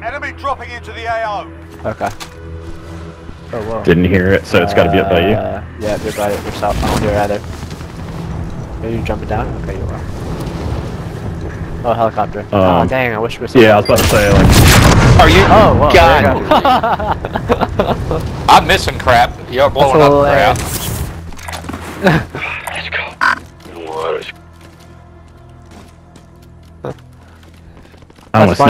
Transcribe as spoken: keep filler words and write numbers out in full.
Enemy dropping into the A O. Okay. Oh, whoa. Didn't hear it, so it's got to be up by you. Uh, yeah, you're by yourself. I don't hear either. Are you jumping down? Okay, you are. Oh, helicopter. Um, oh, dang, I wish we were. Yeah, I was about to say, like. Are you? Oh, whoa, God. go. I'm missing crap. You're blowing up crap.